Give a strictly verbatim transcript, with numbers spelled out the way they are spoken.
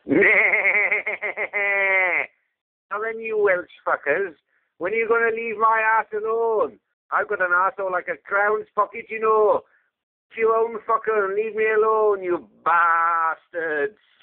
Now then, you Welsh fuckers, when are you going to leave my ass alone? I've got an arsehole like a crown's pocket, you know. You own fucker and leave me alone, you bastards.